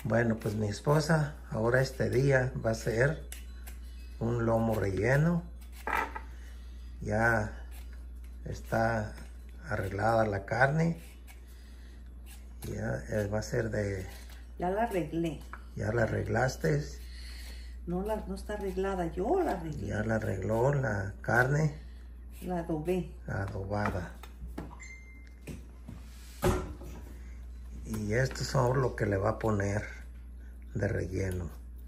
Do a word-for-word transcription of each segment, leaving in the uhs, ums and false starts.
Bueno, pues mi esposa ahora este día va a hacer un lomo relleno. Ya está arreglada la carne. Ya eh, va a ser de... Ya la arreglé. Ya la arreglaste. No, la, no está arreglada, yo la arreglé. Ya la arregló la carne. La adobé. Adobada. Y esto es lo que le va a poner de relleno.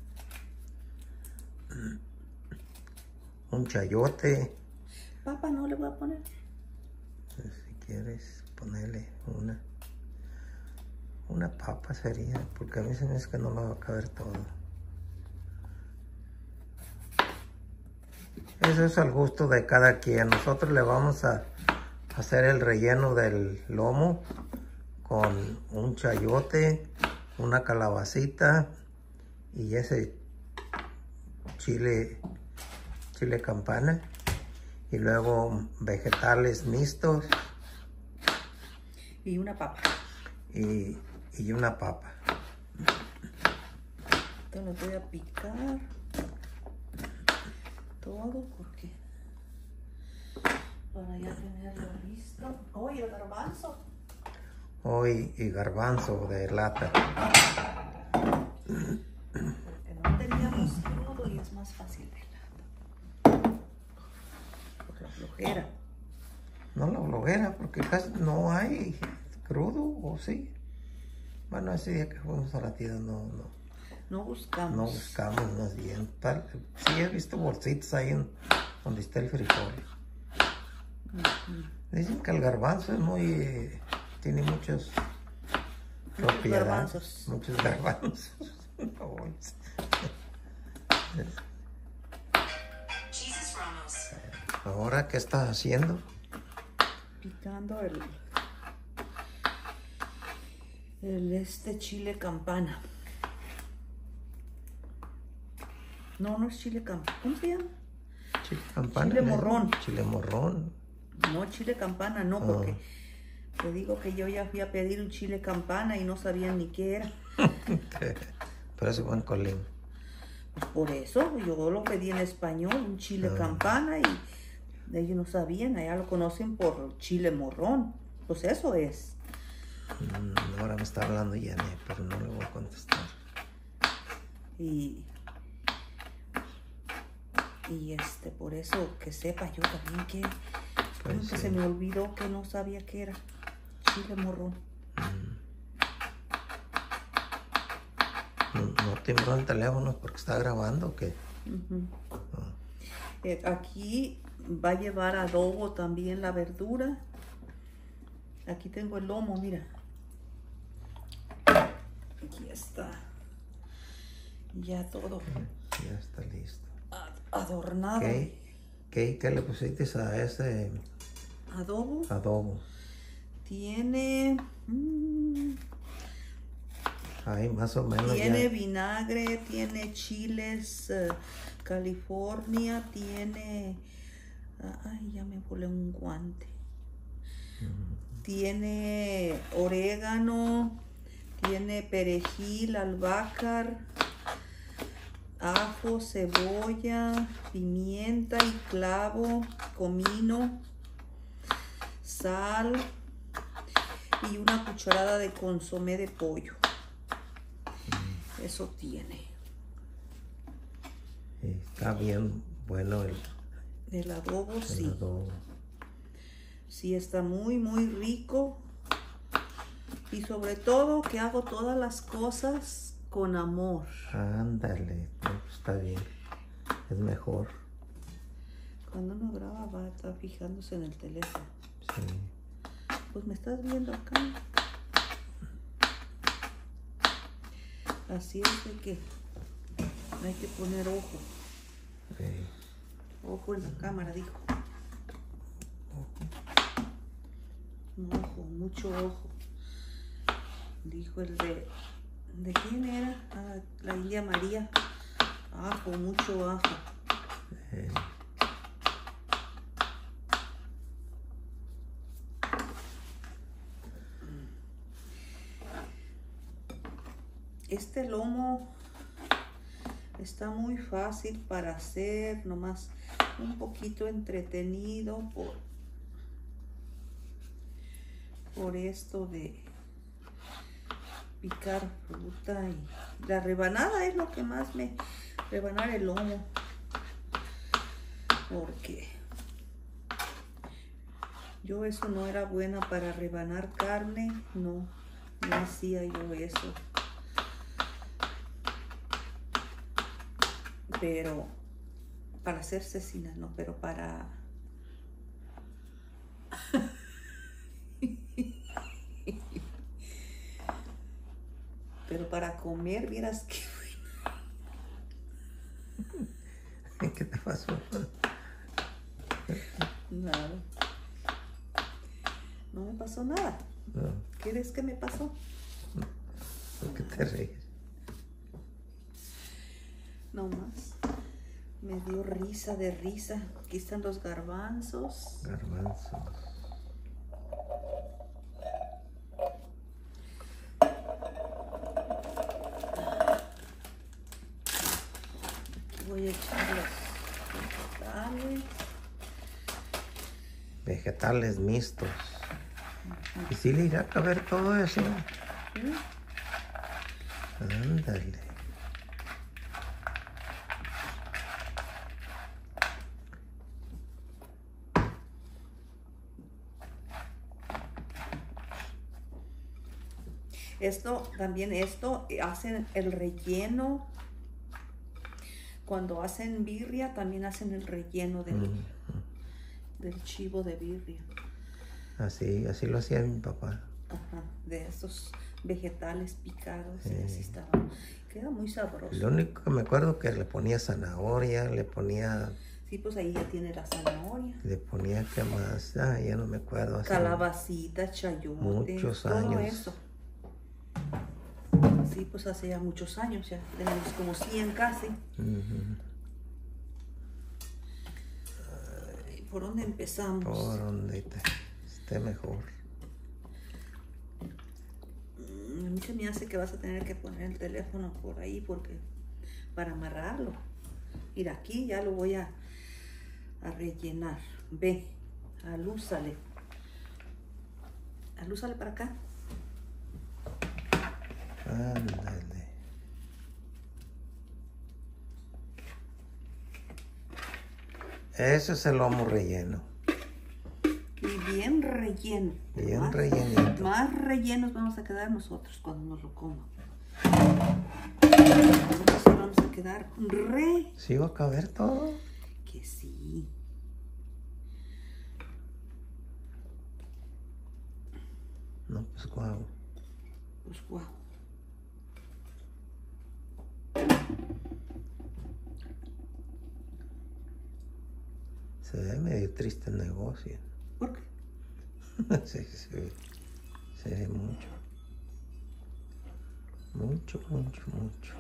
Un chayote. Papá, no le voy a poner. Si quieres ponerle una. Una papa sería, porque a mí se me hace que no lo va a caber todo. Eso es al gusto de cada quien. Nosotros le vamos a hacer el relleno del lomo con un chayote, una calabacita y ese chile, chile campana, y luego vegetales mixtos Y una papa. y, y una papa. Te lo voy a picar todo porque para ya tenerlo listo. Oye, el garbanzo. Hoy y garbanzo de lata. Porque no teníamos crudo y es más fácil de lata. Por la flojera. No la bloguera, porque casi no hay crudo, ¿o sí? Bueno, ese día que fuimos a la tienda no, no, No buscamos. no buscamos más bien. Tal, sí he visto bolsitas ahí en, donde está el frijol. Uh-huh. Dicen que el garbanzo es muy, eh, tiene muchos propiedades. Garbanzos. Muchos garbanzos. Ahora, ¿qué estás haciendo? Picando el, el este chile campana. No, no es chile campana. ¿Cómo se llama? Chile campana. Chile morrón. Chile morrón. No, chile campana, no, porque oh. Te digo que yo ya fui a pedir un chile campana y no sabían ni qué era. Pero eso fue en Colín. Pues por eso, yo lo pedí en español, un chile oh. campana, y ellos no sabían, allá lo conocen por chile morrón. Pues eso es. Mm, ahora me está hablando Jenny, pero no le voy a contestar. Y... Y este, por eso que sepa yo también que, pues sí. que se me olvidó que no sabía que era chile morrón. Mm. ¿No, no timbró el teléfono porque está grabando o qué? Uh-huh. Oh. eh, aquí va a llevar adobo también la verdura. Aquí tengo el lomo, mira. Aquí está. Ya todo. Ya está listo. Adornado. ¿Qué, qué, qué le pusiste a ese adobo? Adobo. Tiene... Mmm, Ay, más o menos. Tiene ya. vinagre, tiene chiles uh, California, tiene... Uh, ay, ya me volé un guante. Mm. Tiene orégano, tiene perejil, albahaca, ajo, cebolla, pimienta y clavo, comino, sal y una cucharada de consomé de pollo. Mm. Eso tiene. Está bien bueno el, el adobo, el sí. Adobo. Sí, está muy, muy rico. Y sobre todo que hago todas las cosas con amor. Ándale, está bien. Es mejor. Cuando uno graba va a estar fijándose en el teléfono. Sí. Pues me estás viendo acá. Así es de que hay que poner ojo. Sí. Ojo en la cámara, dijo. Ojo. Ojo, mucho ojo. Dijo el de... ¿De quién era? Ah, la India María. Ajo, mucho ajo. Eh. este lomo está muy fácil para hacer, nomás un poquito entretenido por, por esto de picar fruta, y la rebanada es lo que más me, rebanar el lomo, porque yo eso no era buena para rebanar carne, no, no hacía yo eso. Pero para hacer cecina no, pero para pero para comer, vieras que ¿Qué te pasó? nada. No me pasó nada. No. ¿Qué crees que me pasó? ¿Por qué te ríes? No más. Me dio risa de risa. Aquí están los garbanzos. Garbanzos. Voy a echar los vegetales. Vegetales mixtos. ¿Y si le irá a caber todo eso? ¿Sí? Ándale. Esto, también esto, hacen el relleno. Cuando hacen birria, también hacen el relleno del, Mm. del chivo de birria. Así, así lo hacía mi papá. Ajá, de esos vegetales picados. Sí. Y así estaba. Queda muy sabroso. Lo único que me acuerdo que le ponía zanahoria, le ponía, Sí, pues ahí ya tiene la zanahoria. le ponía qué más, ah, ya no me acuerdo. hace Calabacita, chayote. muchos todo años. eso. Sí, pues hace ya muchos años, ya tenemos como cien casi. Ujú. ¿Y por dónde empezamos? Por donde te- esté mejor. Mm, A mí se me hace que vas a tener que poner el teléfono por ahí porque para amarrarlo. Mira, aquí ya lo voy a, a rellenar. Ve, alúzale. Alúzale para acá. Ándale. Ese es el lomo relleno. Y bien relleno. Bien más, rellenito. Más rellenos vamos a quedar nosotros cuando nos lo coman. Nosotros vamos a quedar re ¿Sí va a caber todo? que sí. No, pues guau. Pues guau. Se ve medio triste el negocio. ¿Por qué? Sí, se ve, se ve mucho. Mucho, mucho, mucho.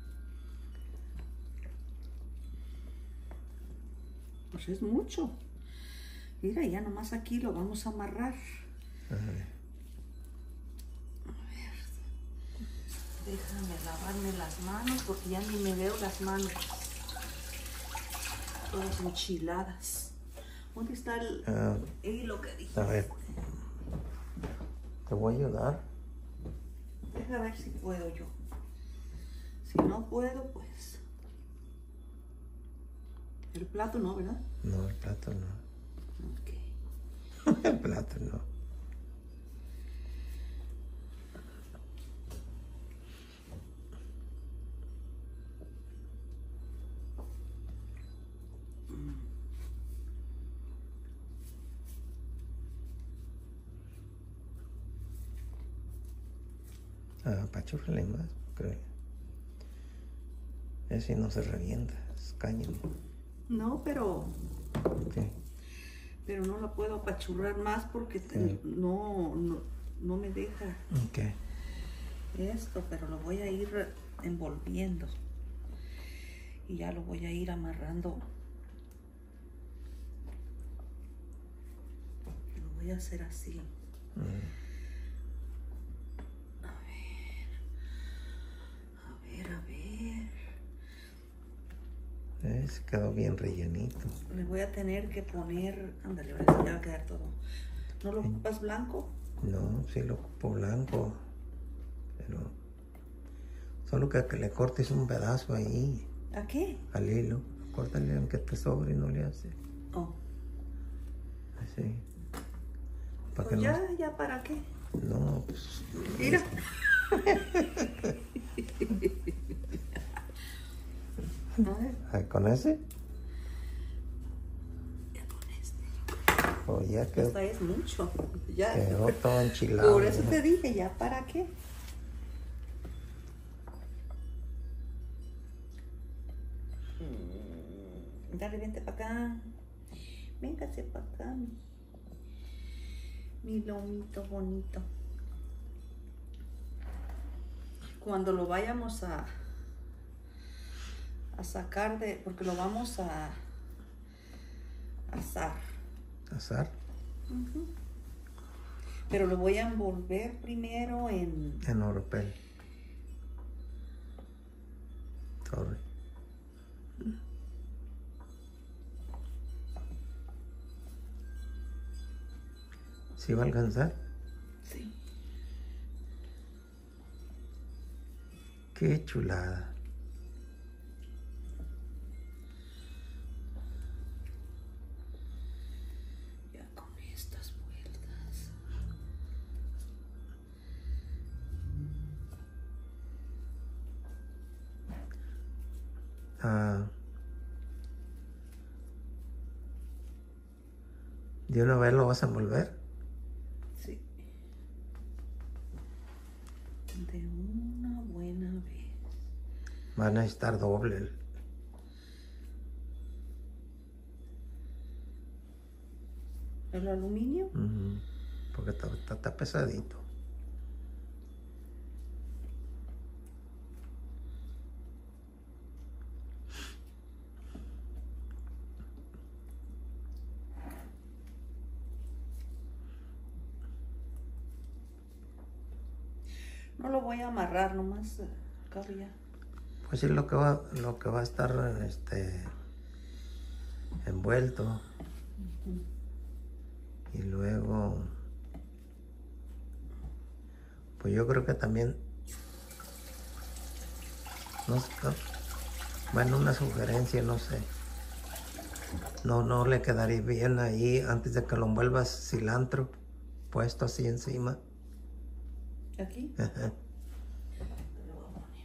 Pues es mucho. Mira, ya nomás aquí lo vamos a amarrar. A ver. Déjame lavarme las manos porque ya ni me veo las manos. Todas enchiladas. ¿Dónde está el Ah, hilo que dije? a ver. Te voy a ayudar. Deja ver si puedo yo. Si no puedo, pues. El plato no, ¿verdad? No, el plato no. Ok. El plato no. Ah, pachúrale más, porque ese no se revienta, es cáñamo. No, pero. Sí. Pero no la puedo apachurrar más porque te- Sí. no, no, no me deja Ok. esto, pero lo voy a ir envolviendo. Y ya lo voy a ir amarrando. Lo voy a hacer así. Mm. Eh, se quedó bien rellenito. Le voy a tener que poner... Ándale, ahora sí ya va a quedar todo. ¿No lo ocupas blanco? No, sí lo ocupo blanco. Pero... Solo que, que le cortes un pedazo ahí. ¿A qué? Al hilo. Córtale aunque te sobre y no le hace. Oh. Así. Pues que ya, no... ya, ¿para qué? No, pues... Mira. A ver. Ay, ¿con ese? Ya con este. Oh, ya quedó, Esta es mucho. Ya. quedó todo enchilado. Por eso ¿no? te dije, ¿ya para qué? Mm, Dale, vente para acá. Véngase para acá, mi, mi lomito bonito. Cuando lo vayamos a, a sacar de... Porque lo vamos a asar. ¿Asar? Uh-huh. Pero lo voy a envolver primero en... En oropel. Sorry. ¿Sí va a alcanzar? Sí. Qué chulada. Ya con estas vueltas. Ah, ¿de una vez lo vas a envolver? Sí. De una buena vez. Van a estar doble. ¿El aluminio? Uh-huh. Porque está, está, está pesadito. No lo voy a amarrar, nomás eh, cabe ya. Pues sí, lo que va, lo que va a estar este, envuelto. Uh-huh. Y luego, pues yo creo que también, no sé, no, bueno, una sugerencia, no sé. No, no le quedaría bien ahí antes de que lo envuelvas cilantro puesto así encima. ¿Aquí? Ajá. Lo voy a poner.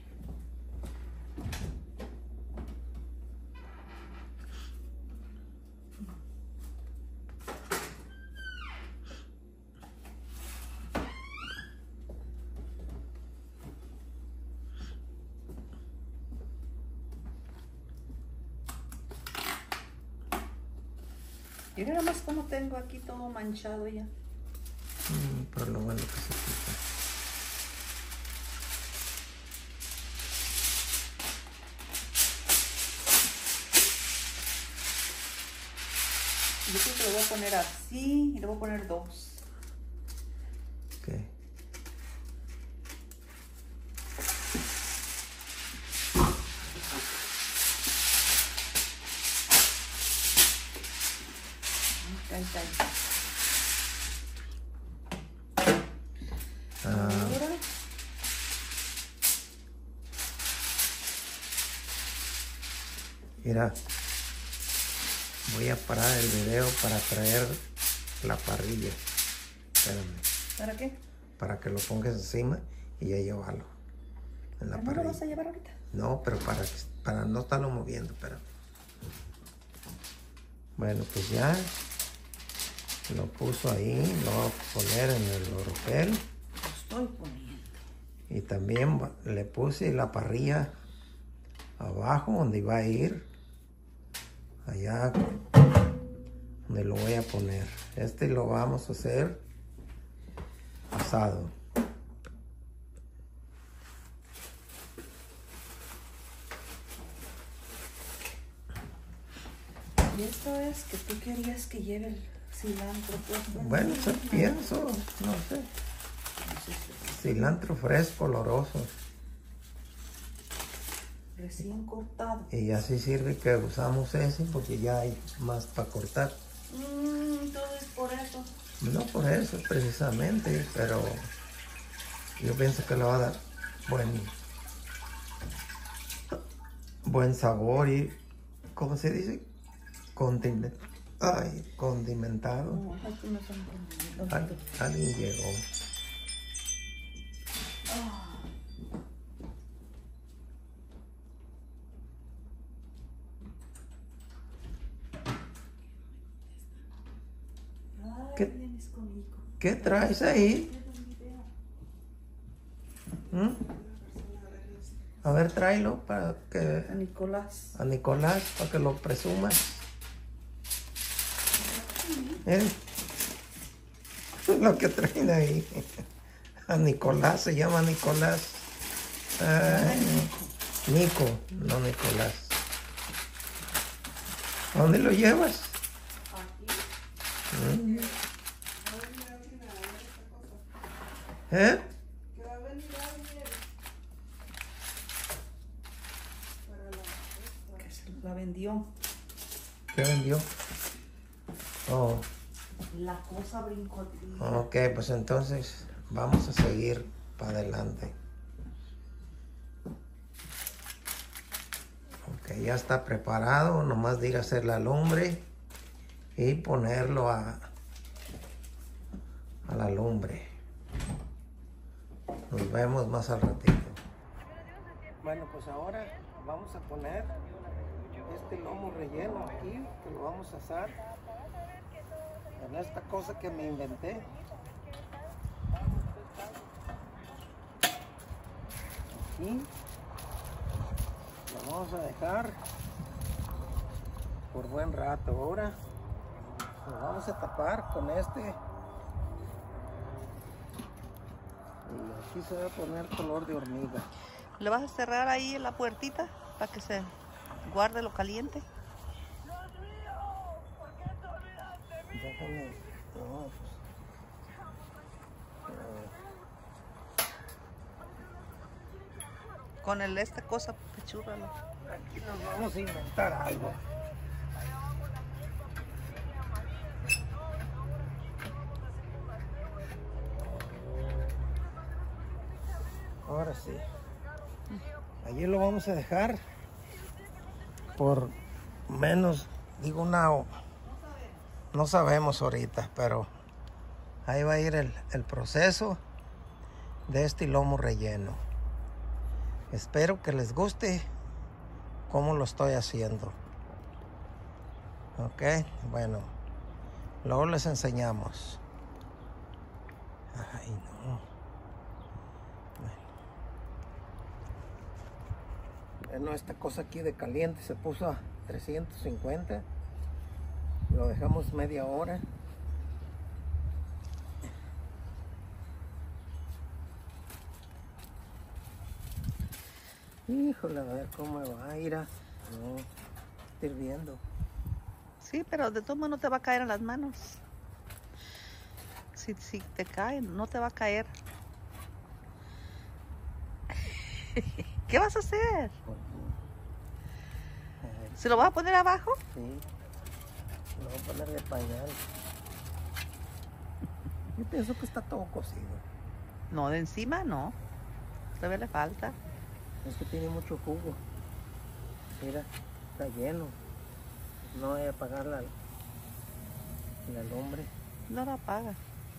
Mira nada más como tengo aquí todo manchado ya. Mm, pero lo bueno que se quita. Yo creo que lo voy a poner así y le voy a poner dos. Ok. Ahí está, ahí. Ah, Ahora, mira, voy a parar el video para traer la parrilla. Espérame. ¿para qué? Para que lo pongas encima y ya llevarlo en la ¿No lo parrilla. vas a llevar ahorita? No, pero para, que- para no estarlo moviendo, pero. Bueno, pues ya lo puso ahí, lo voy a poner en el oropel. Lo estoy poniendo. Y también va- le puse la parrilla abajo donde iba a ir. Allá donde lo voy a poner. Este lo vamos a hacer asado. Y esto es que tú querías que lleve el cilantro puesto. Bueno, eso pienso, no sé. Cilantro fresco, oloroso. Recién cortado. Y así sirve que usamos ese porque ya hay más para cortar. Mm, todo es por eso. No por eso precisamente, pero yo pienso que le va a dar buen, buen sabor y, ¿cómo se dice? Condiment, ay, condimentado. No, aquí no son condimentos. Al, alguien llegó. Ah. Ay, ¿Qué? vienes conmigo. ¿Qué traes ahí? ¿Mm? A ver, tráelo para que A Nicolás. a Nicolás para que lo presuma. ¿Eh? Lo que traen ahí. A Nicolás, se llama Nicolás. Ay, Nico, no Nicolás. ¿A dónde lo llevas? ¿Mm? ¿Eh? Que se la vendió. ¿Qué vendió? Oh, La cosa brincó. ok, pues entonces vamos a seguir para adelante. Ok, ya está preparado, nomás de ir a hacer la lumbre y ponerlo a, a la lumbre. Nos vemos más al ratito. Bueno, pues ahora vamos a poner este lomo relleno aquí, que lo vamos a asar en esta cosa que me inventé. Aquí lo vamos a dejar por buen rato. Ahora lo vamos a tapar con este y aquí se va a poner color de hormiga. ¿Le vas a cerrar ahí en la puertita para que se guarde lo caliente? Déjame, no, pues, Con el esta cosa, pechúrralo. aquí nos vamos a inventar algo. Ahora sí. Allí lo vamos a dejar por menos, digo una, no sabemos ahorita, pero ahí va a ir el, el proceso de este lomo relleno. Espero que les guste cómo lo estoy haciendo. Ok, bueno, luego les enseñamos. Ay, no. Bueno, esta cosa aquí de caliente se puso a trescientos cincuenta. Lo dejamos media hora. Híjole, a ver cómo va a ir a... No, está hirviendo. Sí, pero de todo modo no te va a caer en las manos. Si, si te cae, no te va a caer. ¿Qué vas a hacer? ¿Se lo vas a poner abajo? Sí, lo voy a poner de pañal. Yo pienso que está todo cocido. No, de encima no. Todavía le falta. Es que tiene mucho jugo. Mira, está lleno. No voy a apagar la, la lumbre. No la apaga.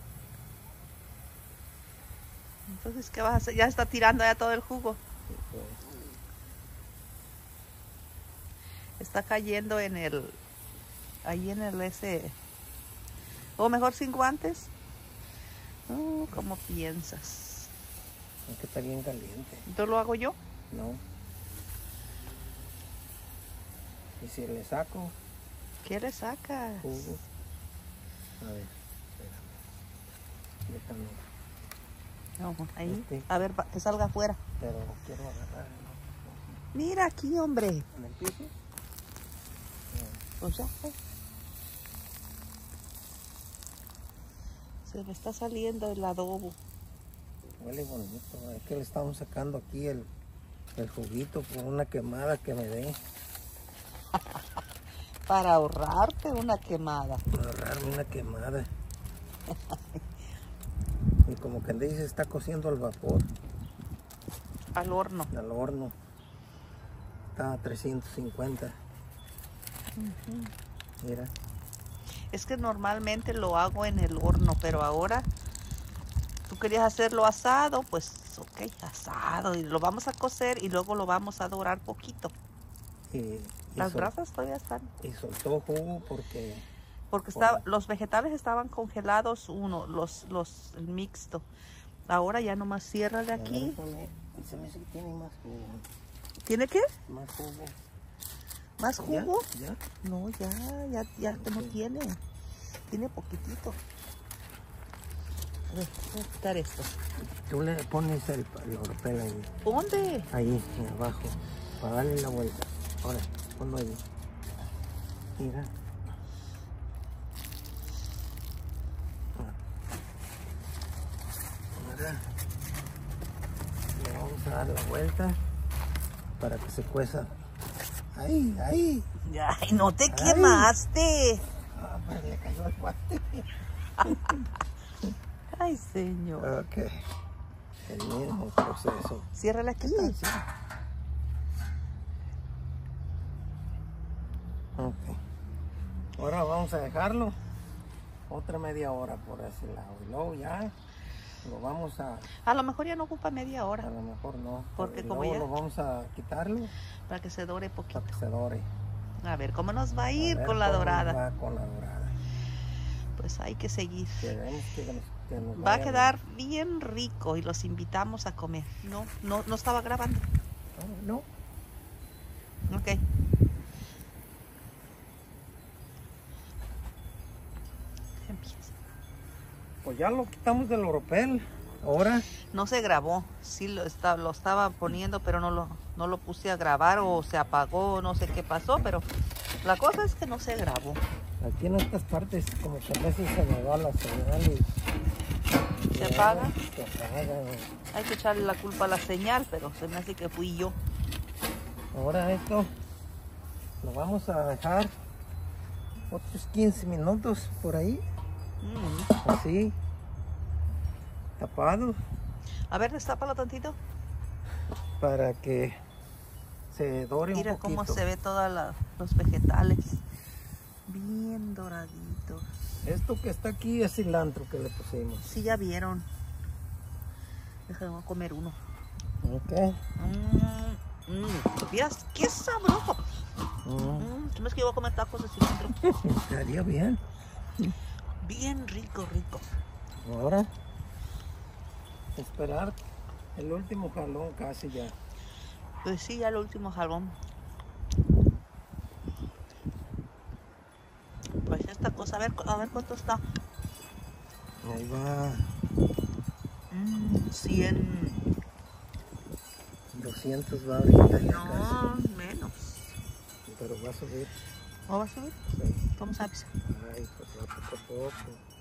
Entonces, ¿qué vas a hacer? Ya está tirando ya todo el jugo. Sí, pues. Está cayendo en el... Ahí en el ese... O mejor sin guantes. Oh, ¿cómo piensas? Es que está bien caliente. ¿Entonces lo hago yo? No. Y si le saco ¿Qué le sacas? jugo. A ver, espérame. Déjame. No, ahí. Este. A ver, pa- que salga afuera. Pero quiero agarrar. Mira aquí, hombre. ¿En el piso? Pues ya fue. Se me está saliendo el adobo. Huele bonito. Es que le estamos sacando aquí el, el juguito por una quemada que me dé. Para ahorrarte una quemada. Para ahorrarme una quemada. Y como que dice, está cociendo al vapor. Al horno. Al horno. Está a trescientos cincuenta. Uh-huh. Mira. Es que normalmente lo hago en el horno, pero ahora tú querías hacerlo asado, pues ok, asado. Y lo vamos a cocer y luego lo vamos a dorar poquito. Y, y Las sol, brasas todavía están. Y soltó jugo porque... Porque estaba, los vegetales estaban congelados, uno, los, los, el mixto. Ahora ya nomás cierra de aquí. Se me hace que tiene más jugo. ¿Tiene qué? Más jugo. ¿Más jugo? ¿Ya? ¿Ya? No, ya, ya, ya okay. No tiene. Tiene poquitito. A ver, voy a quitar esto. Tú le pones el, el oropel ahí. ¿Dónde? Ahí, abajo. Para darle la vuelta. Ahora, ponlo ahí. Mira. Ahora le vamos a dar la vuelta para que se cueza. Ahí, ahí. Ay, no te Ay. quemaste. Ah, pues le cayó el guante. Ay, señor. Ok. El mismo proceso. Ciérrala aquí. Sí. Ok. Ahora vamos a dejarlo otra media hora por ese lado. Y luego ya lo vamos a... A lo mejor ya no ocupa media hora. A lo mejor no. Porque y como luego ya... lo vamos a quitarlo. Para que se dore poquito. Para que se dore. A ver cómo nos va a ir a con la dorada. Va con la dorada. Pues hay que seguir. Queremos que nos, que nos va a quedar bien. bien rico y los invitamos a comer. No, no, no estaba grabando. No. no. Ok. Empieza. Pues ya lo quitamos del oropel. Ahora. No se grabó. Sí lo, está, lo estaba poniendo, pero no lo, no lo puse a grabar o se apagó, no sé qué pasó, pero la cosa es que no se grabó. Aquí en estas partes como que a veces se me va la señal y... ¿Se apaga? Se apaga. Hay que echarle la culpa a la señal, pero se me hace que fui yo. Ahora esto lo vamos a dejar otros quince minutos por ahí. Mm. Así. Tapado. A ver, destápalo tantito. Para que se dore Mira un poquito. Mira cómo se ve todos los vegetales. Bien doraditos. Esto que está aquí es cilantro que le pusimos. Sí, ya vieron. Déjame comer uno. Ok. Mmm, mmm. ¿Vías? ¡Qué sabroso! Mmm. ¿Tú me que iba a comer tacos de cilantro? Estaría bien. Bien rico, rico. Ahora, esperar el último jalón casi ya. Pues sí, ya el último jalón. Pues esta cosa, a ver, a ver cuánto está. Ahí va. Mm, cien. doscientos va ahorita. No, casi. Menos. Pero va a subir. ¿O va a subir? Sí. ¿Cómo sabes? Ay, pues va poco a poco.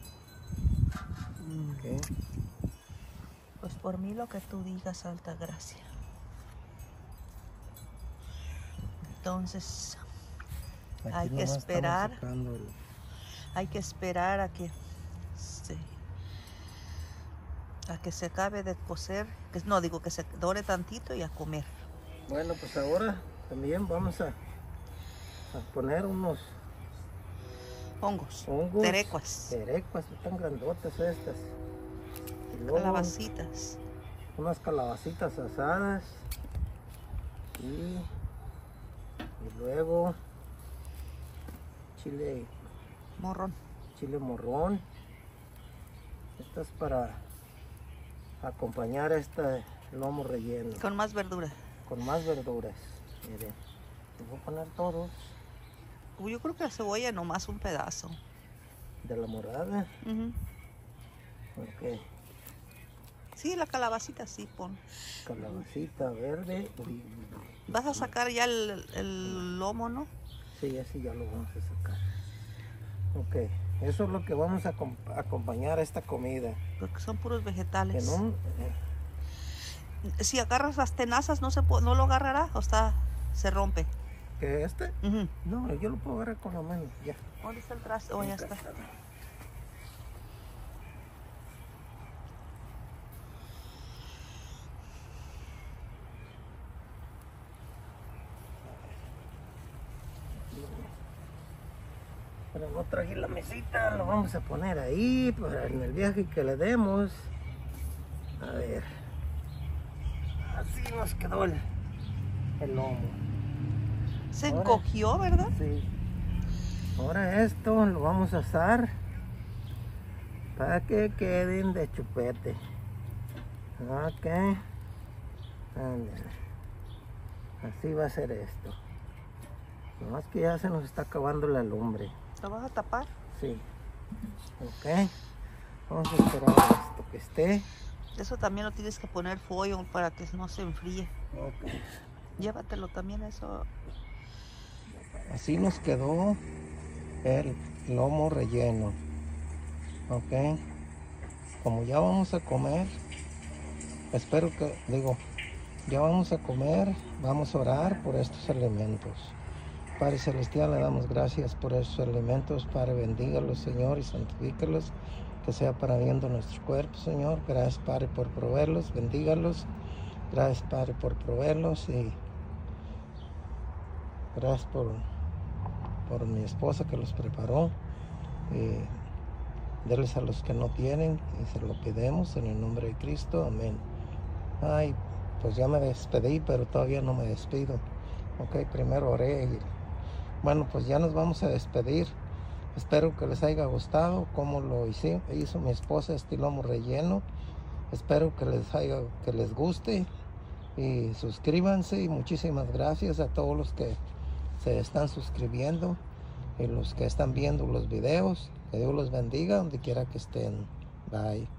Mm. Okay. Pues por mí lo que tú digas, alta gracia. Entonces... Aquí hay que esperar, el... hay que esperar a que se, a que se acabe de cocer, que no digo que se dore tantito y a comer. Bueno, pues ahora también vamos a, a poner unos hongos, hongos terecuas, terecuas, están grandotas estas. Y luego, calabacitas, unas calabacitas asadas y, y luego chile morrón. Chile morrón. Esto es para acompañar este lomo relleno. Con más verdura. Con más verduras. Miren, les voy a poner todos. Yo creo que la cebolla nomás un pedazo. ¿De la morada? Uh-huh. Ok. Sí, la calabacita sí pon. Calabacita verde. ¿Vas a sacar ya el, el lomo, no? Sí, así ya lo vamos a sacar. Ok, eso es lo que vamos a acompañar a esta comida. Porque son puros vegetales. En un, Si agarras las tenazas, ¿no, se po- no lo agarrará o está, se rompe? ¿Que este? Ujú. No, yo lo puedo agarrar con la mano, ya. ¿Dónde está el traste? Oh, ya está. Pero no traje la mesita, lo vamos a poner ahí para en el viaje que le demos. A ver. Así nos quedó el, el lomo. Se Ahora- encogió, ¿verdad? Sí. Ahora esto lo vamos a asar para que queden de chupete. Ok. Ándale. Así va a ser esto. Nomás que ya se nos está acabando la lumbre. ¿Lo vas a tapar? Sí. Ok. Vamos a esperar esto que esté. Eso también lo tienes que poner foil para que no se enfríe. Ok. Llévatelo también eso. Así nos quedó el lomo relleno. Ok. Como ya vamos a comer, espero que, digo, ya vamos a comer, vamos a orar por estos alimentos. Padre Celestial, le damos gracias por estos alimentos. Padre, bendígalos, Señor, y santifícalos, que sea para bien de nuestro cuerpo, Señor. Gracias, Padre, por proveerlos, bendígalos. Gracias, Padre, por proveerlos y gracias por, por mi esposa que los preparó. Y denles a los que no tienen y se lo pedimos en el nombre de Cristo. Amén. Ay, pues ya me despedí, pero todavía no me despido. Ok, primero oré y bueno, pues ya nos vamos a despedir. Espero que les haya gustado cómo lo hizo, hizo mi esposa este lomo relleno. Espero que les haya, que les guste y suscríbanse, y muchísimas gracias a todos los que se están suscribiendo y los que están viendo los videos. Que Dios los bendiga donde quiera que estén. Bye.